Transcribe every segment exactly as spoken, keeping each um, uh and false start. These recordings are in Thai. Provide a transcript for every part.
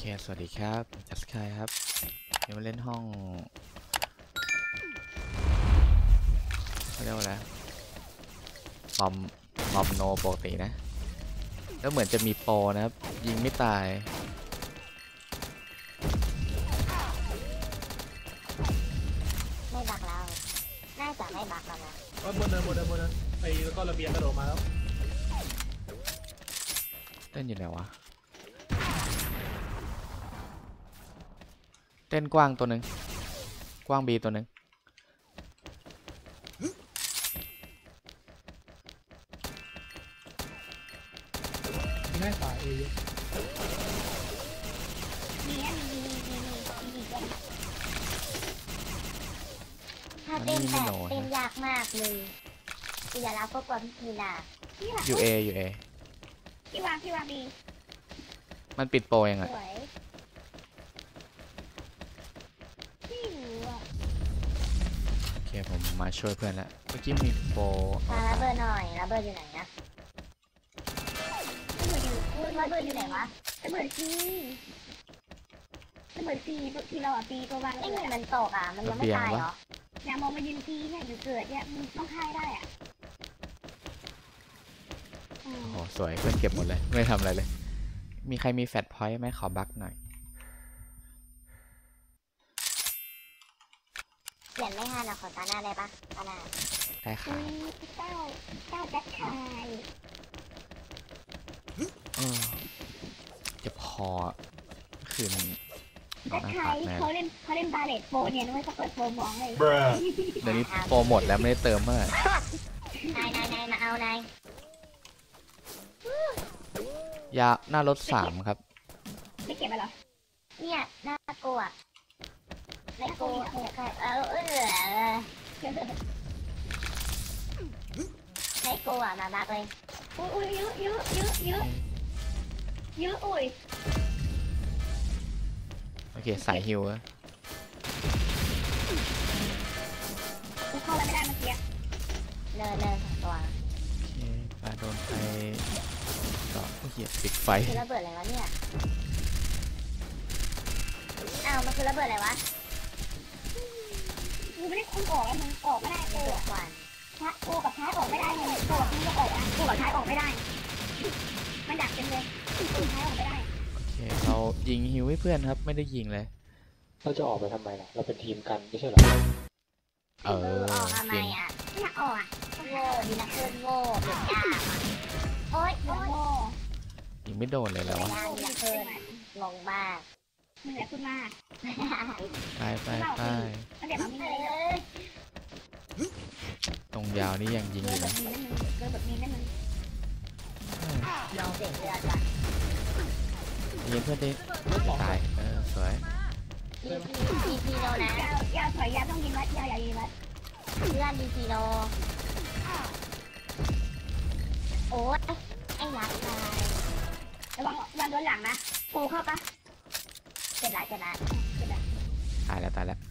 เคสวัสดีครับจัสคายครับเดี๋ยวมาเล่นห้องเขาเรียกว่าอะไรบอมบอมโนปกตินะแล้วเหมือนจะมีโปรนะครับยิงไม่ตายไม่บักแล้วน่าจะไม่บักแล้วนะว่าบนเดินบนเดินบนเดินไปแล้วก็ระเบียงกระโดดมาแล้วเต้นอยู่ไหนวะเต้นกว้างตัวหนึ่งกว้างบีตัวหนึ่งง่ายฝ่าเอเยอะถ้าเต้นแต่เต้นยากมากเลยอย่ารับพวกก่อนพี่ล่ะอยู่เออยู่เอพี่วางพี่วางบีมันปิดโปรยังไงโอเคผมมาช่วยเพื่อนแล้วเมื่อกี้มีโปรมาระเบิดหน่อยระเบิดอยู่ไหนนะระเบิดอยู่ไหนวะระเบิดซีระเบิดซีที่เราอ่ะปีตัววางไอ้เงินมันตกอ่ะมันยังไม่ตายเหรออย่ามองมายืนซีเนี่ยอยู่เกิดเนี่ยมันต้องฆ่าได้อ่ะโอ้โหสวยเพื่อนเก็บหมดเลยไม่ทำอะไรเลยมีใครมีแฟตพอยต์ไหมขอบัคหน่อยเปลี่ยนไม่ห้านะขอตาหน้าได้ปะตาหน้าได้ค่ะเจ้าเจ้าแจ็คชายเออจะพอคืนแจ็คชายเขาเล่นเขาเล่นบาเลตโปเนี่ยนึกว่าจะเปิดโปรมองเลยเดี๋ยวนี้โปรหมดแล้วไม่ได้เติมเมื่อไหร่นายนายนายมาเอานายยาหน้ารถสามครับไม่เก็บไปหรอเนี่ยหน้าโกะไม่โกะเออเออไม่โกะมาบักเลยอุ้ยอุ้ยเยอะเยอะเยอะเยอะเยอะอุ้ยโอเคใส่ฮิวอะเข้าไปไม่ได้เมื่อกี้เนินเนินตัวโอเคปลาโดนไฟก็เหยียบปิดไฟคือระเบิดอะไรวะเนี่ยอ้าวมันคือระเบิดอะไรวะมึงไม่ได้คุณออกแล้วมึงออกไม่ได้โกกับวันท้าโกกับท้ายออกไม่ได้เลยโกกับมึงก็ออกอ่ะโกกับท้ายออกไม่ได้มันดักกันเลยโกท้ายออกไม่ได้โอเคเรายิงฮิวให้เพื่อนครับไม่ได้ยิงเลยเราจะออกไปทำไมล่ะเราเป็นทีมกันไม่ใช่หรอเออออกทำไมอ่ะไม่อยากออกอ่ะโง่ดีนะเพื่อนโง่เด็กยากโอ๊ยโง่ยิงไม่โดนเลยแล้ววะงงมากมึงแหละพูดมากไปไปไปตรงยาวนี่ยังยิงอยู่นะยาวเสียงเรือจ้ะยิงเพื่อนได้ตายเออสวยดีพีดีพีโนนะยาวสวยยาวต้องยิงวัดยาวอย่ายิงวัดเพื่อนดีพีโนโอ้ยไอ้รักตายระวังระวังโดนหลังนะโผล่เข้าปะเจ็บหลายเจ็บหลายเจ็บหลายตายแล้วตายแล้ว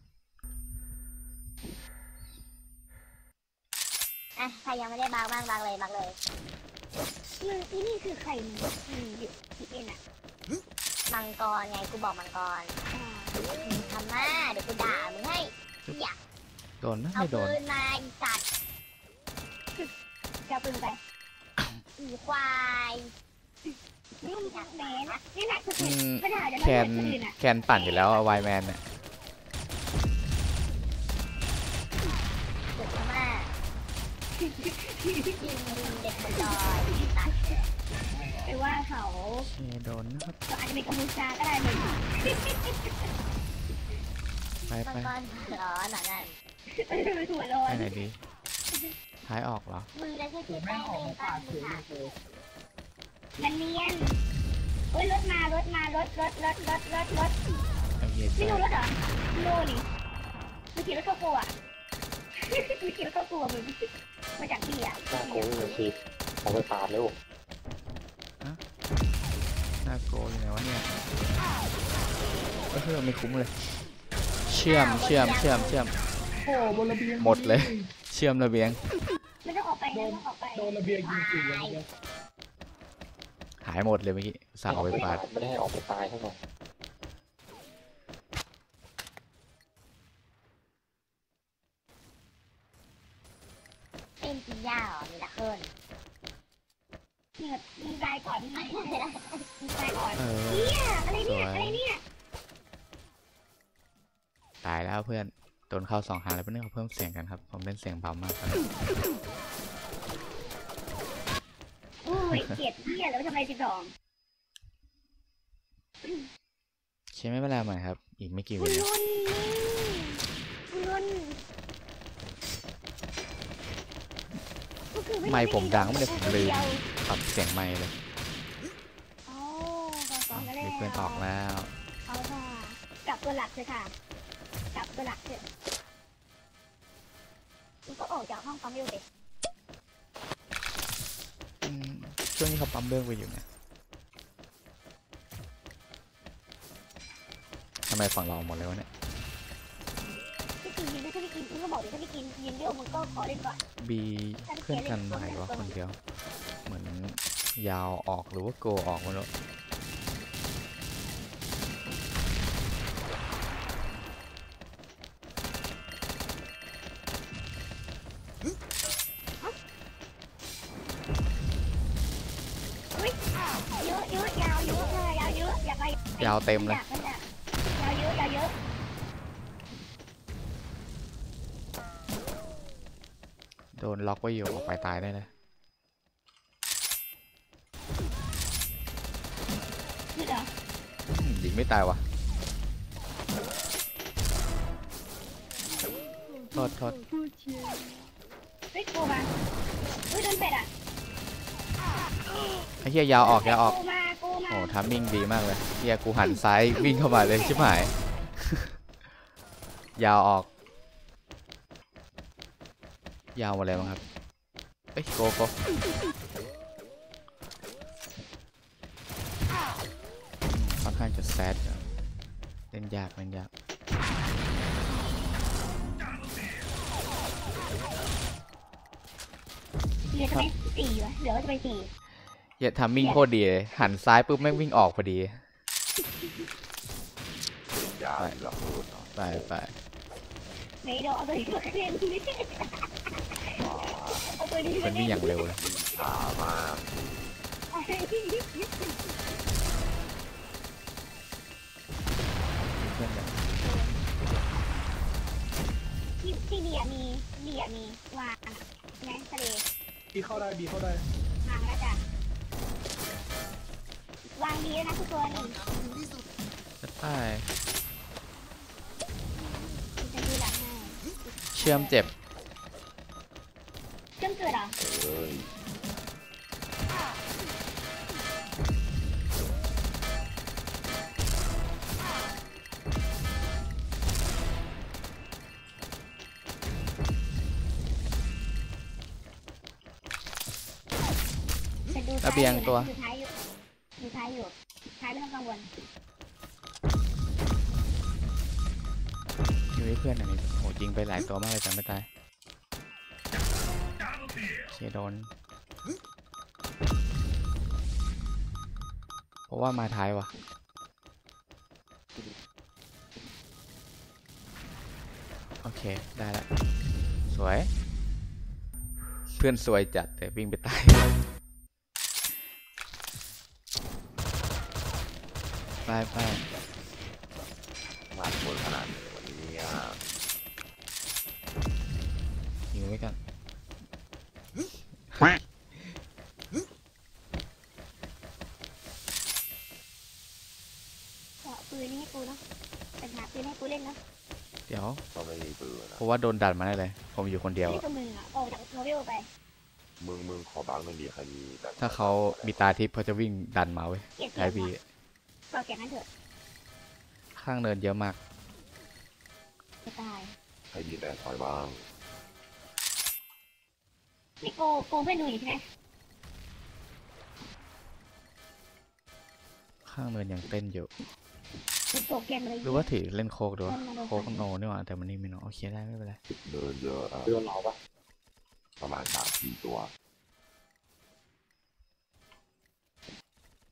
อ่ะใครยังไม่ได้บางบ้างบางเลยบางเลยมึงที่นี่คือใครมึงอยู่ที่เอ็นอะมังกรไงกูบอกมังกรทำมาเดี๋ยวกูด่ามึงให้อยากโดนนะไม่โดนเอาปืนมาอีสัตว์จะปืนไปอีควายนี่มึงจักแมนนี่แหละคือแคนแคนปั่นอยู่แล้ววายแมนเนี่ยเกิดมายิงเด็กบนดอยตัดไปว่าเขาโดนนะครับอาจจะเป็นกัมพูชาก็ได้เลยไปไปก้อนร้อนหน่อยนั่นไปไหนดีท้ายออกเหรอมือแล้วก็คือแป้งเป็นปลาค่ะมันเนียนโอ้ยรถมารถมารถรถรถรถรถรถไม่รู้รถเหรอโน่นี่ไม่คิดรถเข้าตัวไม่คิดรถเข้าตัวมึงมาจากที่อ่ะน่าโกงเลยสิเอาไปปาดเร็วน่าโกงอยู่ไหนวะเนี่ยก็คือไม่คุ้มเลยเชื่อมเชื่อมเชื่อมเชื่อมหมดเลยเชื่อมระเบียงไม่ต้องออกไปไม่ต้องออกไปโดนระเบียงยิงจริงเลยหายหมดเลยเมื่อกี้สั่งเอาไปปาดไม่ได้ให้ออกไปตายเท่าไหร่เป็นกินยาเหรอมีละเคินเนี่ยมึงตายก่อนมึงตายก่อนมึงตายก่อนเออเนี่ยอะไรเนี่ยอะไรเนี่ยตายแล้วเพื่อนโดนเข้าสองหางแล้วเพื่อนเขาเพิ่มเสียงกันครับผมเล่นเสียงเบามากครับโอ้ยเกลียดเนี่ยแล้วทำไมสิบสองใช่ไม่เป็นไรใหม่ครับอีกไม่กี่คุวิณนาทีนุ่นคุณนุ่นก็คือไมค์ผมดังไม่ได้ผมลืมปรับเสียงไมค์เลยโอ้สองแล้วมีเพื่อนออกแล้วเอาค่ะกลับตัวหลักเลยค่ะกลับตัวหลักเถอะมึงก็ออกจากห้องปั๊มเร็วเด็กอืมช่วงนี้เขาปั๊มเรื่องไปอยู่เนี่ยทำไมฝั่งเราหมดเลยวะเนี่ยพี่กินยินด้วยถ้าพี่กินมึงก็บอกดิถ้าพี่กินยินเดียวมึงก็ขอเล่นก่อนบีเพื่อนกันใหม่วะคนเดียว เหมือนยาวออกหรือว่าโกออกไม่รู้เฮ้ยเยอะเยอะยาวเยอะเลยยาวเยอะอย่าไปยาวเต็มเลยยาวเยอะยาวเยอะโดนล็อกไว้อยู่ออกไปตายได้เลยนี่เหรออืมยิงไม่ตายวะโทษโทษเฮ้ยกูมาเฮ้ยโดนเป็ดอ่ะไอ้เหี้ยยาวออกยาวออกกูมากูมาโอ้ทัมมิ่งดีมากเลยเหี้ยกูหันซ้ายวิ่งเข้ามาเลยชิบหาย ยาวออก ยาวมาเลยมั้งครับเอ้ยโกโกค่อนข้างจะแซดอะเล่นยากเล่นยากเหลือจะไปสี่วะเหลือจะไปสี่เหี้ยทัมมิ่งโคตรดีเลยหันซ้ายปุ๊บแม่งวิ่งออกพอดียาวหลับพูดไปไปไม่โดนเอาตัวนี้มาเล่นเอาตัวนี้มันวิ่งอย่างเร็วเลยช้ามากเพื่อนกันที่ที่เบียมีเบียมีวางงั้นทะเลบีเข้าได้บีเข้าได้วางแล้วจ้ะวางดีแล้วนะทุกคนจะไปจะดูหลังให้เชื่อมเจ็บเครื่องเกิดเหรอเอ้ยจะดูระเบียงตัวดูท้ายอยู่ดูท้ายอยู่ท้ายไม่ต้องกังวลอยู่ให้เพื่อนหน่อยโหยิงไปหลายตัวมากเลยแต่ไม่ตายเชยโดนเพราะว่ามาท้ายวะโอเคได้แล้วสวยเพื่อนสวยจัดแต่วิ่งไปตายไปไปมาบนขนาดนี้วันนี้อ่ะยิงไว้กันเอาปืนนี่ให้กูเนาะเป็นหาปืนให้กูเล่นเนาะเดี๋ยวก็ไม่มีปืนนะเพราะว่าโดนดันมาได้เลยผมอยู่คนเดียวนี่อะตัวมึงอ่ะออกจากโนเวลไปมึงมึงขอบางไม่ดีใครมีแบบถ้าเขามีตาทิพย์เขาจะวิ่งดันมาเว้ยเกลียดไอเสียงบีว่ะเราเสียงนั้นเถอะข้างเนินเยอะมากจะตายใครมีแต่ถอยบ้างนี่โกโกเพื่อนดูอยู่ใช่ไหมข้างเนินยังเต้นอยู่กูตกเกมเลยหรือว่าถือเล่นโคกดูวะโคกโนนี่หว่าแต่มันนี่ไม่โนโอเคได้ไม่เป็นไรเดินเยอะอะเรื่องเราปะประมาณสามสี่ตัว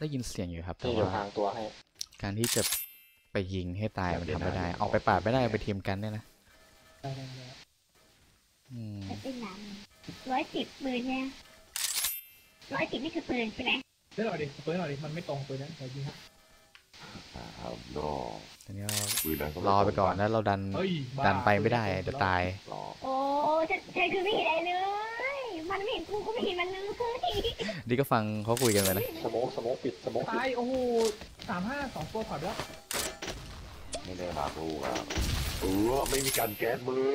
ได้ยินเสียงอยู่ครับแต่นี่เดี๋ยวว่าทางตัวให้การที่จะไปยิงให้ตายมันทำไม่ได้ออกไปปาดไม่ได้ไปทีมกันเนี่ยนะได้ได้ได้อืมจะเป็นหนังร้อยสิบปืนเนี่ยร้อยสิบนี่คือปืนใช่ไหมเล่นหน่อยดิเปิดหน่อยดิมันไม่ตรงตัวนั้นเดี๋ยวยิงฮะครับโนตอนนี้เราปืนนั้นก็ม่รอไปก่อนแล้วเราดันเฮ้ยบ้าดันไปไม่ได้เดี๋ยวตายรอโอ้ฉันฉันคือไม่เห็นอะไรเลย มันไม่เห็นกูก็ไม่เห็นมันเลยดีก็ฟังเขาคุยกันไปนะสโมกสโมกปิดสโมกปิดตายโอ้โหสามห้าสองตัวผ่านแล้วไม่ได้บาลูกอ่ะเออไม่มีการแก๊สมึง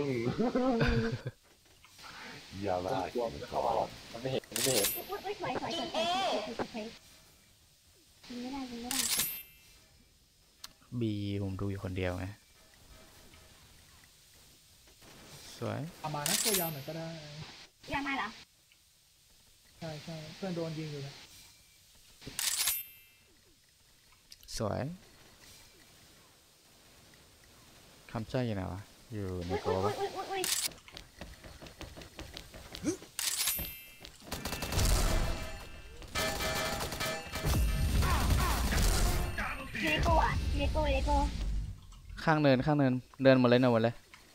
อย่าละตัวมันเข้ามาหรอกมันไม่เห็นมันไม่เห็นอุ้ยอุ้ยสวยสวยสวยสวยสวยสวยสวยยิงไม่ได้ยิงไม่ได้บีผมดูอยู่คนเดียวไงสวยเอามานะตัวยาวหน่อยก็ได้ยังมาเหรอใช่ใช่เพื่อนโดนยิงอยู่นะสวยคำใจอยู่ไหนวะอยู่ในอุ้ยตัอุ้วยอุ้ปะยอุ้ยอุ้ยเลโก้อะเลโก้เลโก้ข้างเนินข้างเนินเดินหมดเลยเนินหมดเลย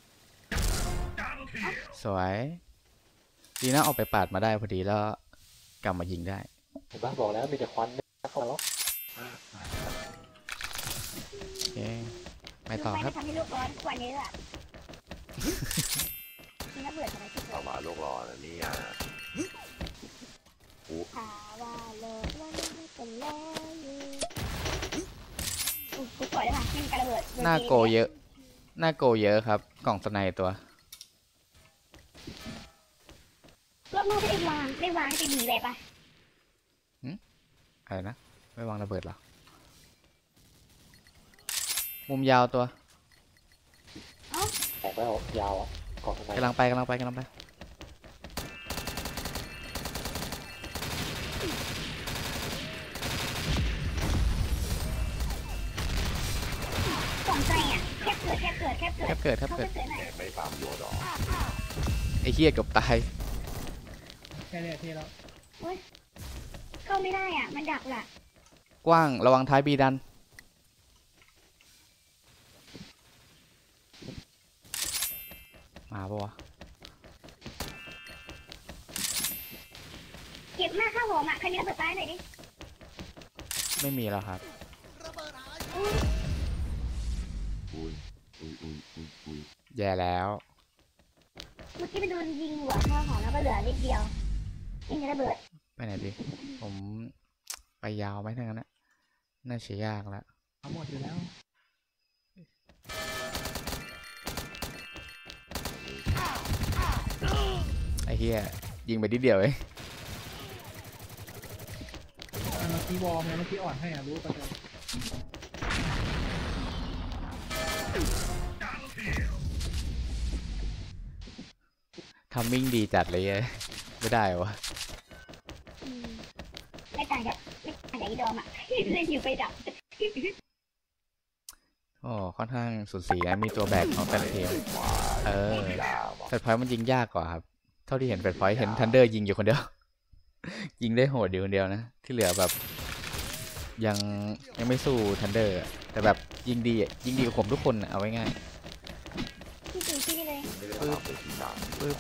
สวยดีนะออกไปปาดมาได้พอดีแล้วกลับมายิงได้เห็นปะบอกแล้วมีแต่ควันไม่เข้ามาแล้วโอเคไปต่อครับทำให้ลูกร้อนกว่านี้อ่ะนี่น่าเบื่อทำไมทุกคเอานมาลูกรอนะเนี่ยถามว่าเลิกวันนี้เป็นแล้วอยู่อุ๊ยกูปล่อยได้ป่ะไม่มีการระเบิดหน้าโกเยอะหน้าโกเยอะครับกล่องสไนตัวรอบนอกไม่ได้วางไม่ได้วางให้ไปดีเลยป่ะอะไรนะไม่วางระเบิดเหรอมุมยาวตัวแตกแล้วยาวอ่ะกองทำไมกำลังไปกำลังไปกำลังไปสองใจอ่ะแคบเกิดแคบเกิดแคบเกิแคดบเกิดแคบเขาเกิจะดเกิดหน่อยแต่ไม่ตามโยดหรอไอ้เหี้ยเกือบตายแค่เนี้ยเท่แล้วเข้าไม่ได้อ่ะมันดักล่ะกว้างระวังท้ายบีดันมาปะวะเก็บมากข้าวหอมอ่ะใครมีระเบิดตายหน่อยดิไม่มีแล้วครับอุ้ยอุ้ยอุ้ยอุ้ยอุ้ยแย่แล้วเมื่อกี้ไปโดนยิงหัวข้าวหอมแล้วก็เหลือนิดเดียวไม่มีระเบิดไปไหนดีผมไปยาวไหมทั้งนั้นนะน่าจะยากแล้วเอาหมดอยู่แล้วไอ้เหี้ยยิงไปนิดเดียวเองอ่ะเมื่อกี้วอร์มไงเมื่อกี้อ่อนให้อ่ะรู้ประเด็นทำมิ่งดีจัดเลย ไม่ได้วะอืมไม่ต่างจากไม่ต่างจากอีดอมอ่ะ เล่นอยู่ไปดับโอ้ค่อนข้างสุดสีนะมีตัวแบกของแต่ละทีมเออยาวอ่ะแฟดพอยต์มันยิงยากกว่าครับ เท่าที่เห็นแฟดพอยต์เห็นทันเดอร์ยิงอยู่คนเดียว ยิงได้โหดอยู่คนเดียวนะ ที่เหลือแบบ ยังยังไม่สู้ทันเดอร์แต่แบบยิงดีอะยิงดีกว่าผมทุกคนอะเอาไว้ง่ายที่จริงที่นี่เลยไม่ได้รับเป็นสีดำปึ๊บ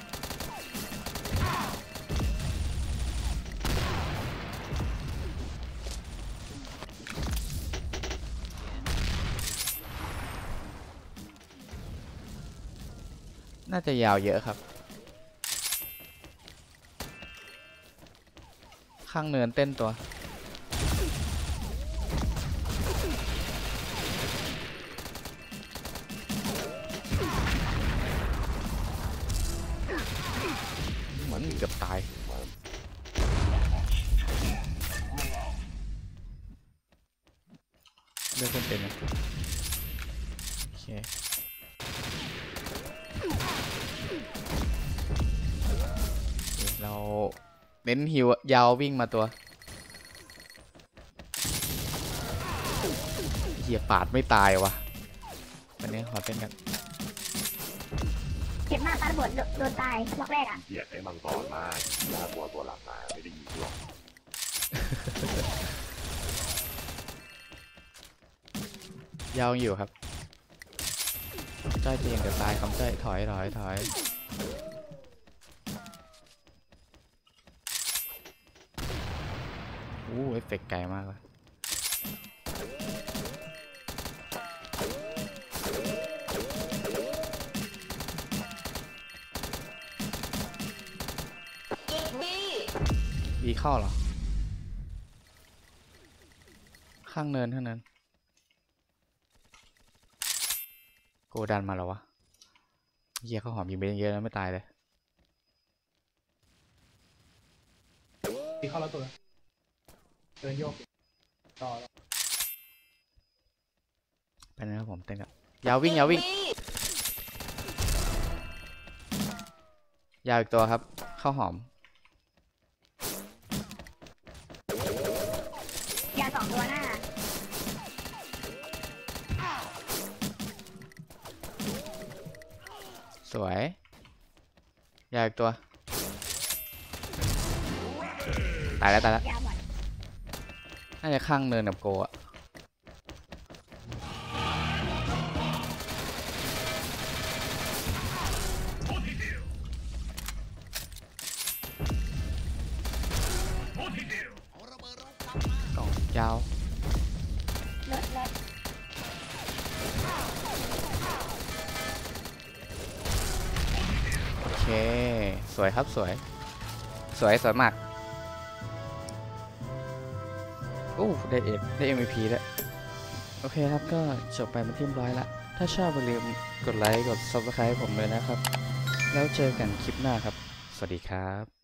น่าจะยาวเยอะครับ ข้างเนินเต้นตัว เหมือนเกือบตาย เลือกเป็นๆนะโอเค เราเน้นฮิวยาววิ่งมาตัวเหยียบปาดไม่ตายวะวันนี้ขอเต้นกันเจ็บมากตาระเบิดโดนตายล็อกแรกอ่ะเหยียดไอ้มังกรมากน่ากลัวตัวหลังมาไม่ได้ยิงหรอกยาวอยู่ครับจ้อยเตียงเดี๋ยวตายคำจ้อยถอยถอยถอยอู้เอฟเฟกต์ไกลมากเลยบีเข้าเหรอข้างเนินข้างเนินโกดันมาแล้ววะเฮียเขาหอมยิงไปเยอะแล้วไม่ตายเลยตีเข้าแล้วตัวเดินโยกต่อไปนะครับผมเต้นกับยาววิ่งยาววิ่งยาวอีกตัวครับข้าวหอมยาสองตัวหน้าสวยยาวอีกตัวตายแล้วตายแล้วยาหมดน่าจะข้างเนินกับโกะกล่องยาวรถรถโอเคสวยครับสวยสวยสวยมากโอ้ได้เอ็ดได้ เอ็ม วี พี แล้วโอเคครับก็จบไปเป็นที่เรียบร้อยละถ้าชอบอย่าลืมกดไลค์กด ซับสไครบ์ ผมเลยนะครับแล้วเจอกันคลิปหน้าครับสวัสดีครับ